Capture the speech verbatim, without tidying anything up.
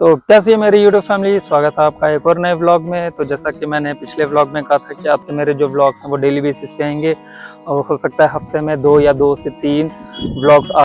तो कैसी है मेरी यूट्यूब फैमिली, स्वागत है आपका एक और नए व्लॉग में। तो जैसा कि मैंने पिछले व्लॉग में कहा था कि आपसे मेरे जो व्लॉग्स हैं वो डेली बेसिस पे आएंगे और हो सकता है हफ्ते में दो या दो से तीन व्लॉग्स